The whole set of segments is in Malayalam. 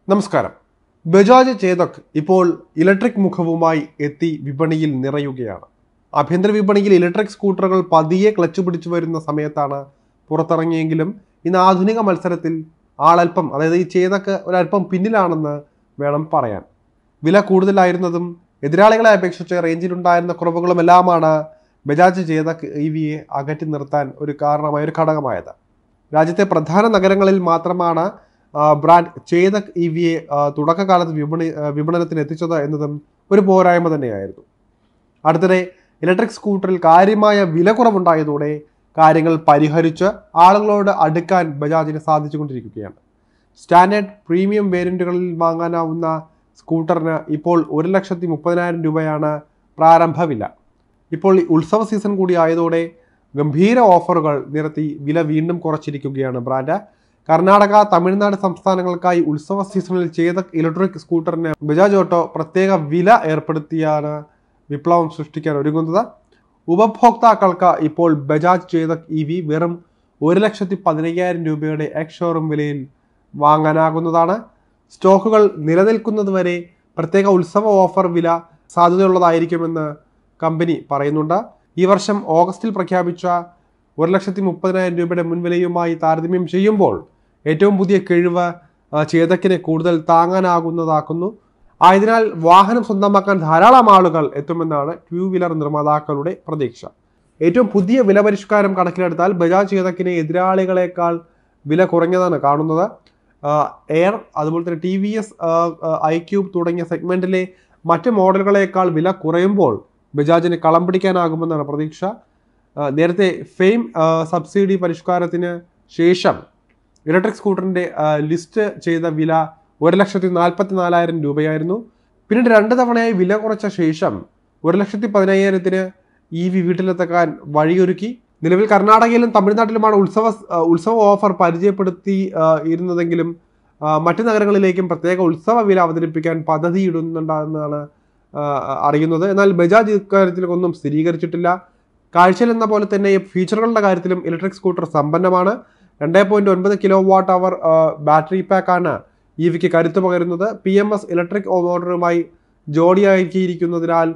നമസ്കാരം. ബജാജ് ചേതക് ഇപ്പോൾ ഇലക്ട്രിക് മുഖവുമായി എത്തി വിപണിയിൽ നിറയുകയാണ്. ആഭ്യന്തര വിപണിയിൽ ഇലക്ട്രിക് സ്കൂട്ടറുകൾ പതിയെ ക്ലച്ച് പിടിച്ചു വരുന്ന സമയത്താണ് പുറത്തിറങ്ങിയെങ്കിലും ഇന്ന് ആധുനിക മത്സരത്തിൽ ആളൽപ്പം, അതായത് ഈ ചേതക് ഒരല്പം പിന്നിലാണെന്ന് വേണം പറയാൻ. വില കൂടുതലായിരുന്നതും എതിരാളികളെ അപേക്ഷിച്ച് റേഞ്ചിലുണ്ടായിരുന്ന കുറവുകളുമെല്ലാമാണ് ബജാജ് ചേതക് EVയെ അകറ്റി നിർത്താൻ ഒരു ഘടകമായത്. രാജ്യത്തെ പ്രധാന നഗരങ്ങളിൽ മാത്രമാണ് ബ്രാൻഡ് ചേതക് EVയെ തുടക്കകാലത്ത് വിപണനത്തിന് എത്തിച്ചത് എന്നതും ഒരു പോരായ്മ തന്നെയായിരുന്നു. അടുത്തിടെ ഇലക്ട്രിക് സ്കൂട്ടറിൽ കാര്യമായ വില കുറവുണ്ടായതോടെ കാര്യങ്ങൾ പരിഹരിച്ച് ആളുകളോട് അടുക്കാൻ ബജാജിന് സാധിച്ചുകൊണ്ടിരിക്കുകയാണ്. സ്റ്റാൻഡേർഡ് പ്രീമിയം വേരിയന്റുകളിൽ വാങ്ങാനാവുന്ന സ്കൂട്ടറിന് ഇപ്പോൾ 1,30,000 രൂപയാണ് പ്രാരംഭ വില. ഇപ്പോൾ ഉത്സവ സീസൺ കൂടി ആയതോടെ ഗംഭീര ഓഫറുകൾ നിരത്തി വില വീണ്ടും കുറച്ചിരിക്കുകയാണ് ബ്രാൻഡ്. കർണാടക, തമിഴ്നാട് സംസ്ഥാനങ്ങൾക്കായി ഉത്സവ സീസണിൽ ചേതക് ഇലക്ട്രിക് സ്കൂട്ടറിന് ബജാജ് ഓട്ടോ പ്രത്യേക വില ഏർപ്പെടുത്തിയാണ് വിപ്ലവം സൃഷ്ടിക്കാൻ ഒരുങ്ങുന്നത്. ഉപഭോക്താക്കൾക്ക് ഇപ്പോൾ ബജാജ് ചേതക് EV വെറും 1,15,000 രൂപയുടെ എക്സ് ഷോറൂം വിലയിൽ വാങ്ങാനാകുന്നതാണ്. സ്റ്റോക്കുകൾ നിലനിൽക്കുന്നതുവരെ പ്രത്യേക ഉത്സവ ഓഫർ വില സാധ്യതയുള്ളതായിരിക്കുമെന്ന് കമ്പനി പറയുന്നുണ്ട്. ഈ വർഷം ഓഗസ്റ്റിൽ പ്രഖ്യാപിച്ച 1,30,000 രൂപയുടെ മുൻവിലയുമായി താരതമ്യം ചെയ്യുമ്പോൾ ഏറ്റവും പുതിയ കിഴിവ് ചേതക്കിനെ കൂടുതൽ താങ്ങാനാകുന്നതാക്കുന്നു. ആയതിനാൽ വാഹനം സ്വന്തമാക്കാൻ ധാരാളം ആളുകൾ എത്തുമെന്നാണ് 2 വീലർ നിർമ്മാതാക്കളുടെ പ്രതീക്ഷ. ഏറ്റവും പുതിയ വില പരിഷ്കാരം കണക്കിലെടുത്താൽ ബജാജ് ചേതക്കിനെ എതിരാളികളെക്കാൾ വില കുറഞ്ഞതാണ് കാണുന്നത്. എയർ, അതുപോലെ തന്നെ TVS iQube തുടങ്ങിയ സെഗ്മെന്റിലെ മറ്റ് മോഡലുകളേക്കാൾ വില കുറയുമ്പോൾ ബജാജിന് കളം പിടിക്കാനാകുമെന്നാണ് പ്രതീക്ഷ. നേരത്തെ ഫെയിം സബ്സിഡി പരിഷ്കാരത്തിന് ശേഷം ഇലക്ട്രിക് സ്കൂട്ടറിൻ്റെ ലിസ്റ്റ് ചെയ്ത വില 1,44,000 രൂപയായിരുന്നു. പിന്നീട് 2 തവണയായി വില കുറച്ച ശേഷം 1,15,000-ന് EV വീട്ടിലെത്താൻ വഴിയൊരുക്കി. നിലവിൽ കർണാടകയിലും തമിഴ്നാട്ടിലുമാണ് ഉത്സവ ഓഫർ പരിചയപ്പെടുത്തി ഇരുന്നതെങ്കിലും മറ്റു നഗരങ്ങളിലേക്കും പ്രത്യേക ഉത്സവ വില അവതരിപ്പിക്കാൻ പദ്ധതിയിടുന്നുണ്ടെന്നാണ് അറിയുന്നത്. എന്നാൽ ബജാജ് ഇക്കാര്യത്തിലൊന്നും സ്ഥിരീകരിച്ചിട്ടില്ല. കാഴ്ചയിൽ എന്ന പോലെ തന്നെ ഫീച്ചറുകളുടെ കാര്യത്തിലും ഇലക്ട്രിക് സ്കൂട്ടർ സമ്പന്നമാണ്. 2.9 kWh ബാറ്ററി പാക്കാണ് EVക്ക് കരുത്ത് പകരുന്നത്. PMS ഇലക്ട്രിക് മോട്ടറുമായി ജോഡിയാക്കിയിരിക്കുന്നതിനാൽ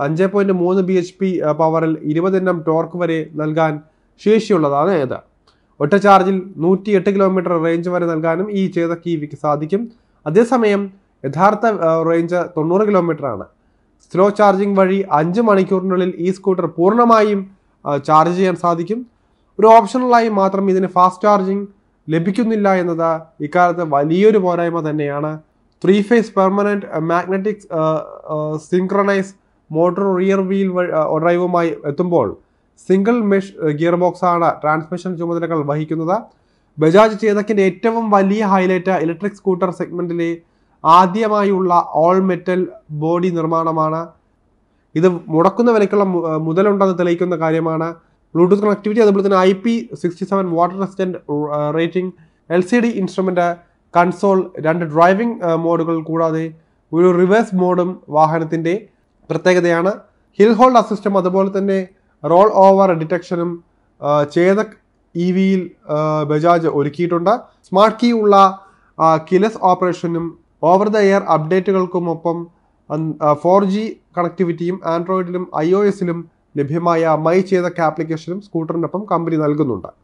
5.3 bhp പവറിൽ 20 Nm ടോർക്ക് വരെ നൽകാൻ ശേഷിയുള്ളതാണ് ഇത്. ഒറ്റ ചാർജിൽ 108 km റേഞ്ച് വരെ നൽകാനും ഈ ചേതക് EVക്ക് സാധിക്കും. അതേസമയം യഥാർത്ഥ റേഞ്ച് 90 km ആണ്. സ്ലോ ചാർജിംഗ് വഴി 5 മണിക്കൂറിനുള്ളിൽ ഈ സ്കൂട്ടർ പൂർണ്ണമായും ചാർജ് ചെയ്യാൻ സാധിക്കും. ഒരു ഓപ്ഷണലായി മാത്രം ഇതിന് ഫാസ്റ്റ് ചാർജിംഗ് ലഭിക്കുന്നില്ല എന്നത് ഇക്കാലത്ത് വലിയൊരു പോരായ്മ തന്നെയാണ്. 3 phase permanent magnetic synchronise motor rear wheel ഡ്രൈവുമായി എത്തുമ്പോൾ സിംഗിൾ മെഷ് ഗിയർ ബോക്സ് ആണ് ട്രാൻസ്മിഷൻ ചുമതലകൾ വഹിക്കുന്നത്. ബജാജ് ചേതക്കിന്റെ ഏറ്റവും വലിയ ഹൈലൈറ്റ് ഇലക്ട്രിക് സ്കൂട്ടർ സെഗ്മെന്റിലെ ആദ്യമായുള്ള ഓൾ മെറ്റൽ ബോഡി നിർമ്മാണമാണ്. ഇത് മുടക്കുന്ന വിലയ്ക്കുള്ള മുതലുണ്ടെന്ന് തെളിയിക്കുന്ന കാര്യമാണ്. ബ്ലൂടൂത്ത് കണക്ടിവിറ്റി, അതുപോലെ തന്നെ IP67 water resistant rating, LCD instrument console, 2 driving മോഡുകൾ കൂടാതെ ഒരു റിവേഴ്സ് മോഡും വാഹനത്തിന്റെ പ്രത്യേകതയാണ്. ഹിൽ ഹോൾഡ് അസിസ്റ്റും അതുപോലെ തന്നെ റോൾ ഓവർ ഡിറ്റക്ഷനും ചേതക് EVയിൽ ബജാജ് ഒരുക്കിയിട്ടുണ്ട്. സ്മാർട്ട് കീ ഉള്ള കീലെസ് ഓപ്പറേഷനും ഓവർ ദ എയർ അപ്ഡേറ്റുകൾക്കുമൊപ്പം 4G കണക്ടിവിറ്റിയും ആൻഡ്രോയിഡിലും iOSലും ലഭ്യമായ മൈ ചേതക് ആപ്ലിക്കേഷനും സ്കൂട്ടറിനൊപ്പം കമ്പനി നൽകുന്നുണ്ട്.